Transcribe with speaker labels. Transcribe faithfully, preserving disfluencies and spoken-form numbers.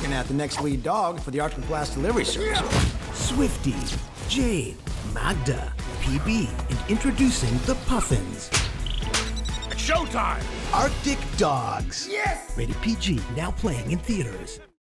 Speaker 1: looking at the next lead dog for the Arctic Blast delivery service.
Speaker 2: Swifty, Jade, Magda, P B, and introducing the Puffins.
Speaker 3: Showtime!
Speaker 2: Arctic Dogs.
Speaker 3: Yes!
Speaker 2: Rated P G, now playing in theaters.